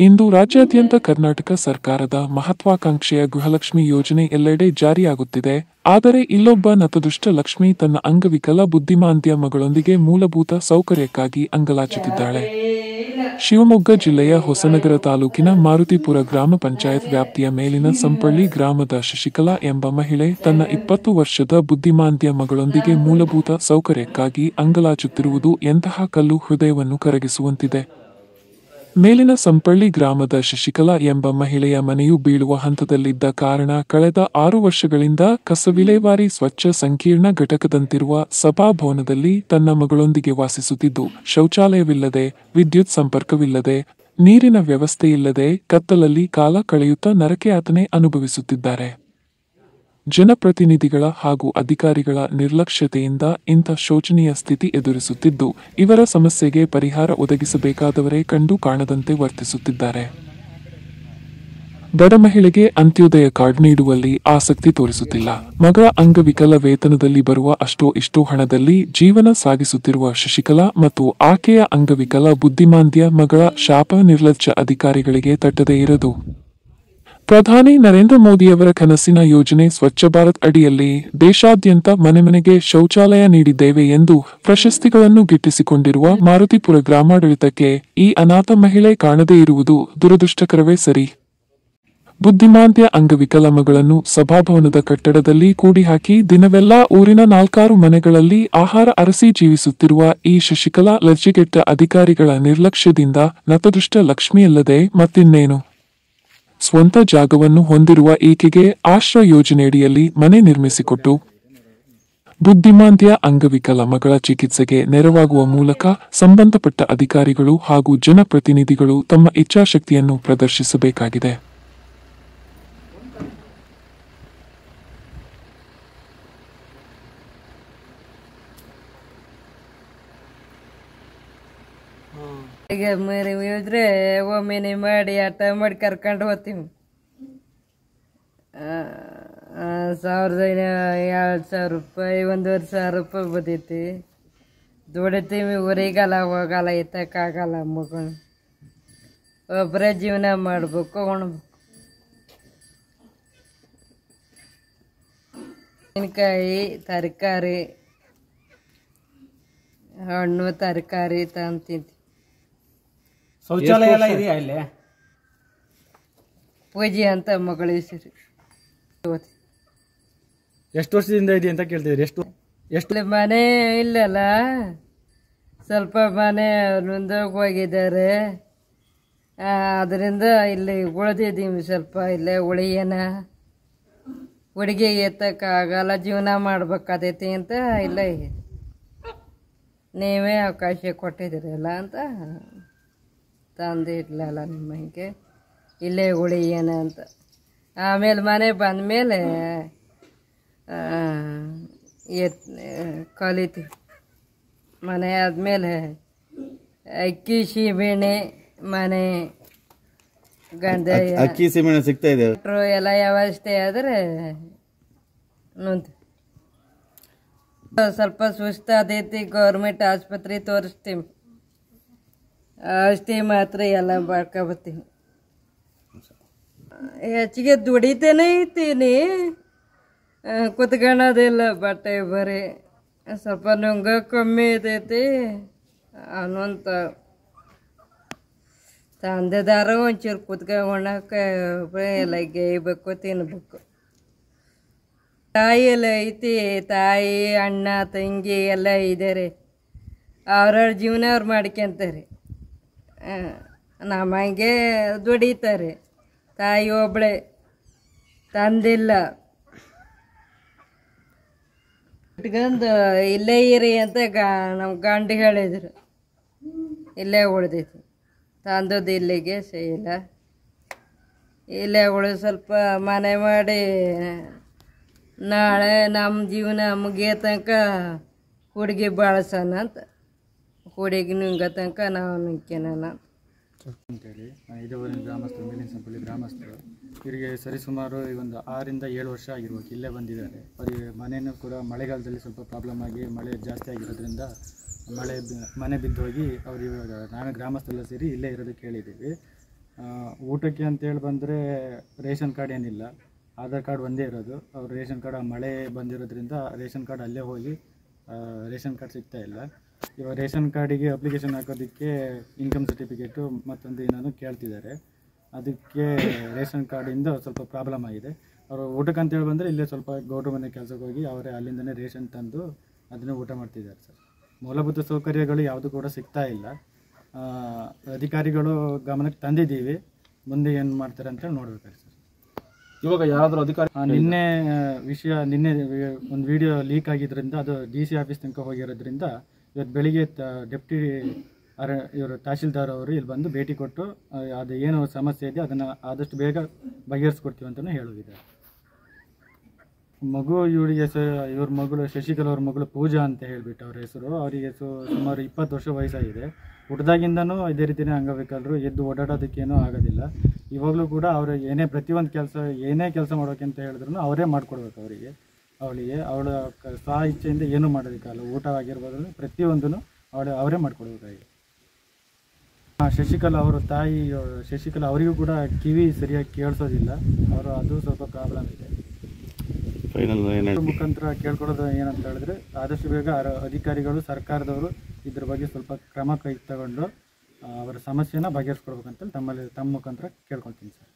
ಇಂದು ರಾಜ್ಯಾದ್ಯಂತ ಕರ್ನಾಟಕ ಸರ್ಕಾರದ ಮಹತ್ವಾಕಾಂಕ್ಷೆಯ ಗೃಹಲಕ್ಷ್ಮಿ ಯೋಜನೆ ಎಲ್ಲೆಡೆ ಜಾರಿಯಾಗುತ್ತಿದೆ. ಆದರೆ ಇಲ್ಲೊಬ್ಬ ನತದೃಷ್ಟ ಲಕ್ಷ್ಮಿ ತನ್ನ ಅಂಗವಿಕಲ ಬುದ್ಧಿಮಾಂದ್ಯ ಮಗಳೊಂದಿಗೆ ಮೂಲಭೂತ ಸೌಕರ್ಯಕ್ಕಾಗಿ ಅಂಗಲಾಚುತ್ತಿದ್ದಾಳೆ. ಶಿವಮೊಗ್ಗ ಜಿಲ್ಲೆಯ ಹೊಸನಗರ ತಾಲೂಕಿನ ಮಾರುತಿಪುರ ಗ್ರಾಮ ಪಂಚಾಯತ್ ವ್ಯಾಪ್ತಿಯ ಮೇಲಿನ ಸಂಪಳ್ಳಿ ಗ್ರಾಮದ ಶಶಿಕಲಾ ಎಂಬ ಮಹಿಳೆ ತನ್ನ 20 ವರ್ಷದ ಬುದ್ಧಿಮಾಂದ್ಯ ಮಗಳೊಂದಿಗೆ ಮೂಲಭೂತ ಸೌಕರ್ಯಕ್ಕಾಗಿ ಅಂಗಲಾಚುತ್ತಿರುವುದು ಎಂತಹ ಕಲ್ಲು ಹೃದಯವನ್ನು ಕರಗಿಸುವಂತಿದೆ. ಮೇಲಿನ ಸಂಪಳ್ಳಿ ಗ್ರಾಮದ ಶಶಿಕಲಾ ಎಂಬ ಮಹಿಳೆಯ ಮನೆಯು ಬೀಳುವ ಹಂತದಲ್ಲಿದ್ದ ಕಾರಣ ಕಳೆದ 6 ವರ್ಷಗಳಿಂದ ಕಸ ವಿಲೇವಾರಿ ಸ್ವಚ್ಛ ಸಂಕೀರ್ಣ ಘಟಕದಂತಿರುವ ಸಭಾಭವನದಲ್ಲಿ ತನ್ನ ಮಗಳೊಂದಿಗೆ ವಾಸಿಸುತ್ತಿದ್ದು, ಶೌಚಾಲಯವಿಲ್ಲದೆ, ವಿದ್ಯುತ್ ಸಂಪರ್ಕವಿಲ್ಲದೆ, ನೀರಿನ ವ್ಯವಸ್ಥೆಯಿಲ್ಲದೆ ಕತ್ತಲಲ್ಲಿ ಕಾಲ ಕಳೆಯುತ್ತಾ ನರಕಯಾತನೆ ಅನುಭವಿಸುತ್ತಿದ್ದಾರೆ. ಜನಪ್ರತಿನಿಧಿಗಳ ಹಾಗೂ ಅಧಿಕಾರಿಗಳ ನಿರ್ಲಕ್ಷ್ಯತೆಯಿಂದ ಇಂಥ ಶೋಚನೀಯ ಸ್ಥಿತಿ ಎದುರಿಸುತ್ತಿದ್ದು, ಇವರ ಸಮಸ್ಯೆಗೆ ಪರಿಹಾರ ಒದಗಿಸಬೇಕಾದವರೇ ಕಂಡು ಕಾಣದಂತೆ ವರ್ತಿಸುತ್ತಿದ್ದಾರೆ. ಬಡ ಮಹಿಳೆಗೆ ಅಂತ್ಯೋದಯ ಕಾರ್ಡ್ ನೀಡುವಲ್ಲಿ ಆಸಕ್ತಿ ತೋರಿಸುತ್ತಿಲ್ಲ. ಮಗಳ ಅಂಗವಿಕಲ ವೇತನದಲ್ಲಿ ಬರುವ ಅಷ್ಟೋ ಇಷ್ಟೋ ಹಣದಲ್ಲಿ ಜೀವನ ಸಾಗಿಸುತ್ತಿರುವ ಶಶಿಕಲಾ ಮತ್ತು ಆಕೆಯ ಅಂಗವಿಕಲ ಬುದ್ಧಿಮಾಂದ್ಯ ಮಗಳ ಶಾಪ ನಿರ್ಲಜ್ಜ ಅಧಿಕಾರಿಗಳಿಗೆ ತಟ್ಟದೇ ಇರದು. ಪ್ರಧಾನಿ ನರೇಂದ್ರ ಮೋದಿಯವರ ಕನಸಿನ ಯೋಜನೆ ಸ್ವಚ್ಛ ಭಾರತ್ ಅಡಿಯಲ್ಲಿ ದೇಶಾದ್ಯಂತ ಮನೆಮನೆಗೆ ಶೌಚಾಲಯ ನೀಡಿದ್ದೇವೆ ಎಂದು ಪ್ರಶಸ್ತಿಗಳನ್ನು ಗಿಟ್ಟಿಸಿಕೊಂಡಿರುವ ಮಾರುತಿಪುರ ಗ್ರಾಮಾಡಳಿತಕ್ಕೆ ಈ ಅನಾಥ ಮಹಿಳೆ ಕಾಣದೇ ಇರುವುದು ದುರದೃಷ್ಟಕರವೇ ಸರಿ. ಬುದ್ಧಿಮಾಂದ್ಯ ಅಂಗವಿಕಲ ಮಗಳನ್ನು ಸಭಾಭವನದ ಕಟ್ಟಡದಲ್ಲಿ ಕೂಡಿಹಾಕಿ ದಿನವೆಲ್ಲ ಊರಿನ 4-6 ಮನೆಗಳಲ್ಲಿ ಆಹಾರ ಅರಸಿ ಜೀವಿಸುತ್ತಿರುವ ಈ ಶಶಿಕಲಾ ಲಜ್ಜೆಗೆಟ್ಟ ಅಧಿಕಾರಿಗಳ ನಿರ್ಲಕ್ಷ್ಯದಿಂದ ನತದೃಷ್ಟ ಲಕ್ಷ್ಮಿಯಲ್ಲದೆ ಮತ್ತಿನ್ನೇನು. ಸ್ವಂತ ಜಾಗವನ್ನು ಹೊಂದಿರುವ ಈಕೆಗೆ ಆಶ್ರಯ ಯೋಜನೆಯಡಿಯಲ್ಲಿ ಮನೆ ನಿರ್ಮಿಸಿಕೊಟ್ಟು ಬುದ್ಧಿಮಾಂದ್ಯ ಅಂಗವಿಕಲ ಮಗಳ ಚಿಕಿತ್ಸೆಗೆ ನೆರವಾಗುವ ಮೂಲಕ ಸಂಬಂಧಪಟ್ಟ ಅಧಿಕಾರಿಗಳು ಹಾಗೂ ಜನಪ್ರತಿನಿಧಿಗಳು ತಮ್ಮ ಇಚ್ಛಾಶಕ್ತಿಯನ್ನು ಪ್ರದರ್ಶಿಸಬೇಕಾಗಿದೆ. ಈಗ ಇದ್ರೆ ಒಮ್ಮೆನೆ ಮಾಡಿ ಆಟ ಮಾಡಿ ಕರ್ಕೊಂಡು ಹೋಗ್ತೀವಿ. 2,000 ರೂಪಾಯಿ 1,500 ರೂಪಾಯಿ ಬದೈತಿ. ದುಡಿತೀವಿ, ಊರಿಗಲ್ಲ ಹೋಗಲ್ಲ, ಎತ್ತಕ್ಕಾಗಲ್ಲ. ಮಗು ಒಬ್ಬರೇ ಜೀವನ ಮಾಡ್ಬೇಕು, ಉಣ್ಬೇಕು. ಮೆಣಸಿನ್ಕಾಯಿ, ತರಕಾರಿ, ಹಣ್ಣು ತರಕಾರಿ ತಂತಿದ್ವಿ. ಶೌಚಾಲಯ ಎಲ್ಲ ಇದೆಯಾ ಇಲ್ಲಿ? ಪೂಜೆ ಅಂತ ಮಗಳ ಹೆಸರು. ಎಷ್ಟು ವರ್ಷದಿಂದ ಇದೆ ಅಂತ ಕೇಳ್ತಿದ್ರಿ? ಎಷ್ಟು ಮನೆ ಇಲ್ಲಲ್ಲ, ಸ್ವಲ್ಪ ಮನೆ ಮುಂದೋಗಿ ಹೋಗಿದ್ದಾರೆ. ಅದರಿಂದ ಇಲ್ಲಿ ಉಳಿದಿದ್ದೀವಿ. ಸ್ವಲ್ಪ ಇಲ್ಲೇ ಉಳಿಯನ ಹುಡುಗಿ ಎತ್ತಕ್ಕಾಗಲ್ಲ, ಜೀವನ ಮಾಡ್ಬೇಕಾದೈತಿ ಅಂತ ಇಲ್ಲೇ ನೀವೇ ಅವಕಾಶ ಕೊಟ್ಟಿದ್ದೀರಲ್ಲ ಅಂತ ತಂದಿಡ್ಲಲ್ಲ ನಿಮಗೆ ಇಲ್ಲೇ ಉಳಿಯನ ಅಂತ. ಆಮೇಲೆ ಮನೆ ಬಂದಮೇಲೆ ಕಲಿತೀವಿ. ಮನೆ ಆದಮೇಲೆ ಅಕ್ಕಿ ಸೀಮೆಣ್ಣೆ ಮನೆ ಗಂಧ ಅಕ್ಕಿ ಸೀಮೆಣ್ಣೆ ಸಿಗ್ತಾ ಇದೆ ಎಲ್ಲ ವ್ಯವಸ್ಥೆ ಆದರೆ ಸ್ವಲ್ಪ ಸುಸ್ತಾದೈತಿ. ಗೌರ್ಮೆಂಟ್ ಆಸ್ಪತ್ರೆ ತೋರಿಸ್ತೀವಿ. ಔಷಧಿ ಮಾತ್ರ ಎಲ್ಲ ಮಾಡ್ಕೊಬತ್ತೀನಿ. ಹೆಚ್ಚಿಗೆ ದುಡಿತೇನೆ ಇರ್ತೀನಿ, ಕುತ್ಕೊಳ್ಳೋದಿಲ್ಲ. ಬಟ್ಟೆ ಬರೀ ಸ್ವಲ್ಪ ನುಂಗ ಕಮ್ಮಿ ಇರ್ತೈತಿ ಅನ್ನೋಂತ ತಂದೆದಾರ ಒಂಚೂರು ಕುತ್ಕೊಳ್ಳೋಕೆ ಎಲ್ಲ ಗೇಯ್ಬೇಕು, ತಿನ್ಬೇಕು. ತಾಯಿ ಎಲ್ಲ ಐತಿ, ತಾಯಿ ಅಣ್ಣ ತಂಗಿ ಎಲ್ಲ ಇದ್ದಾರೆ. ಅವ್ರವ್ರ ಜೀವನ ಅವ್ರು ಮಾಡ್ಕೊಂತಾರೆ. ನಮಗೆ ದುಡಿತಾರೆ. ತಾಯಿ ಒಬ್ಬಳೆ, ತಂದಿಲ್ಲ. ಇಟ್ಕೊಂಡು ಇಲ್ಲೇ ಇರಿ ಅಂತ ನಮ್ಮ ಗಂಡು ಹೇಳಿದ್ರು. ಇಲ್ಲೇ ಉಳ್ದೈತಿ. ತಂದದ್ದು ಇಲ್ಲಿಗೆ ಇಲ್ಲ. ಇಲ್ಲೇ ಉಳಿದು ಸ್ವಲ್ಪ ಮನೆ ಮಾಡಿ ನಾಳೆ ನಮ್ಮ ಜೀವನ ಮುಗಿಯೋ ತನಕ ಹುಡುಗಿ ಬಾಳ್ಸೋಣ ಅಂತ. ಹುಡುಗಿ ನುಂಗೋ ತನಕ ನಾವು ನುಂಗ್ಕೊಳ ಅಂತೇಳಿ. ಇದುವರೆಗೆ ಗ್ರಾಮಸ್ಥರು, ಮೇಲಿನ ಸಂಪಳ್ಳಿ ಗ್ರಾಮಸ್ಥರು, ಇವರಿಗೆ ಸರಿಸುಮಾರು ಒಂದು 6ರಿಂದ 7 ವರ್ಷ ಆಗಿರ್ಬೇಕು ಇಲ್ಲೇ ಬಂದಿದ್ದಾರೆ. ಅವರಿಗೆ ಮನೆಯೂ ಕೂಡ ಮಳೆಗಾಲದಲ್ಲಿ ಸ್ವಲ್ಪ ಪ್ರಾಬ್ಲಮ್ ಆಗಿ ಮಳೆ ಜಾಸ್ತಿ ಆಗಿರೋದ್ರಿಂದ ಮನೆ ಬಿದ್ದು ಹೋಗಿ ಅವರು ಇವಾಗ ನಾವೇ ಗ್ರಾಮಸ್ಥರೆಲ್ಲ ಸೇರಿ ಇಲ್ಲೇ ಇರೋದಕ್ಕೆ ಹೇಳಿದ್ದೀವಿ. ಊಟಕ್ಕೆ ಅಂತೇಳಿ ಬಂದರೆ ರೇಷನ್ ಕಾರ್ಡ್ ಏನಿಲ್ಲ, ಆಧಾರ್ ಕಾರ್ಡ್ ಒಂದೇ ಇರೋದು. ಅವ್ರು ರೇಷನ್ ಕಾರ್ಡ್ ಮಳೆ ಬಂದಿರೋದ್ರಿಂದ ರೇಷನ್ ಕಾರ್ಡ್ ಅಲ್ಲೇ ಹೋಗಿ ರೇಷನ್ ಕಾರ್ಡ್ ಸಿಗ್ತಾ ಇಲ್ಲ. ಇವಾಗ ರೇಷನ್ ಕಾರ್ಡಿಗೆ ಅಪ್ಲಿಕೇಶನ್ ಹಾಕೋದಕ್ಕೆ ಇನ್ಕಮ್ ಸರ್ಟಿಫಿಕೇಟು ಮತ್ತೊಂದು ಏನಾದ್ರು ಕೇಳ್ತಿದ್ದಾರೆ. ಅದಕ್ಕೆ ರೇಷನ್ ಕಾರ್ಡಿಂದ ಸ್ವಲ್ಪ ಪ್ರಾಬ್ಲಮ್ ಆಗಿದೆ. ಅವರು ಊಟಕ್ಕೆ ಅಂತೇಳಿ ಬಂದರೆ ಇಲ್ಲೇ ಸ್ವಲ್ಪ ಗೌಡ್ರ ಮನೆ ಕೆಲಸಕ್ಕೆ ಹೋಗಿ ಅವರೇ ಅಲ್ಲಿಂದನೇ ರೇಷನ್ ತಂದು ಅದನ್ನೇ ಊಟ ಮಾಡ್ತಿದ್ದಾರೆ ಸರ್. ಮೂಲಭೂತ ಸೌಕರ್ಯಗಳು ಯಾವುದು ಕೂಡ ಸಿಗ್ತಾ ಇಲ್ಲ. ಅಧಿಕಾರಿಗಳು ಗಮನಕ್ಕೆ ತಂದಿದ್ದೀವಿ, ಮುಂದೆ ಏನು ಮಾಡ್ತಾರೆ ಅಂತೇಳಿ ನೋಡ್ಬೇಕಾದ್ರೆ ಸರ್. ಇವಾಗ ಯಾರಾದರೂ ಅಧಿಕಾರಿ ನಿನ್ನೆ ಒಂದು ವಿಡಿಯೋ ಲೀಕ್ ಆಗಿದ್ದರಿಂದ ಅದು DC ಆಫೀಸ್ ತನಕ ಹೋಗಿರೋದ್ರಿಂದ ಇವತ್ತು ಬೆಳಿಗ್ಗೆ ಡೆಪ್ಟಿ ಇವರು ತಹಶೀಲ್ದಾರ್ ಅವರು ಇಲ್ಲಿ ಬಂದು ಭೇಟಿ ಕೊಟ್ಟು ಅದು ಏನು ಸಮಸ್ಯೆ ಇದೆ ಅದನ್ನು ಆದಷ್ಟು ಬೇಗ ಬಗೆಹರಿಸ್ಕೊಡ್ತೀವಿ ಅಂತಲೂ ಹೇಳಿದ್ದಾರೆ. ಮಗು ಇವಳಿಗೆ ಇವ್ರ ಮಗಳು ಶಶಿಕಲಾ ಅವ್ರ ಮಗಳು ಪೂಜಾ ಅಂತ ಹೇಳಿಬಿಟ್ಟು ಅವ್ರ ಹೆಸರು. ಅವರಿಗೆ ಸುಮಾರು 20 ವರ್ಷ ವಯಸ್ಸಾಗಿದೆ. ಹುಟ್ಟಿದಾಗಿಂದನೂ ಇದೇ ರೀತಿಯೇ ಅಂಗವಿಕಲರು, ಎದ್ದು ಓಡಾಡೋದಕ್ಕೇನೂ ಆಗೋದಿಲ್ಲ. ಇವಾಗಲೂ ಕೂಡ ಅವರು ಏನೇ ಕೆಲಸ ಮಾಡೋಕೆ ಅಂತ ಹೇಳಿದ್ರು ಅವರೇ ಮಾಡಿಕೊಡ್ಬೇಕು ಅವಳಿಗೆ ಅವಳ ಸ್ವ ಇಚ್ಛೆಯಿಂದ ಏನೂ ಮಾಡೋದಕ್ಕಲ್ಲ. ಊಟ ಆಗಿರ್ಬೋದು ಪ್ರತಿಯೊಂದೂ ಅವರೇ ಮಾಡಿಕೊಡ್ಬೇಕಾಗಿದೆ. ಶಶಿಕಲಾ ಅವರ ತಾಯಿ ಶಶಿಕಲಾ ಅವರಿಗೂ ಕೂಡ ಕಿವಿ ಸರಿಯಾಗಿ ಕೇಳಿಸೋದಿಲ್ಲ. ಅದು ಸ್ವಲ್ಪ ಪ್ರಾಬ್ಲಮ್ ಇದೆ. ಮುಖಾಂತರ ಕೇಳ್ಕೊಳ್ಳೋದು ಏನಂತ ಹೇಳಿದ್ರೆ ಆದಷ್ಟು ಬೇಗ ಅಧಿಕಾರಿಗಳು ಸರ್ಕಾರದವರು ಇದ್ರ ಬಗ್ಗೆ ಸ್ವಲ್ಪ ಕ್ರಮ ತಗೊಂಡು ಅವರ ಸಮಸ್ಯೆನ ಬಗೆಹರಿಸ್ಕೊಡ್ಬೇಕಂತ ತಮ್ಮ ಮುಖಾಂತರ ಕೇಳ್ಕೊಳ್ತೀನಿ ಸರ್.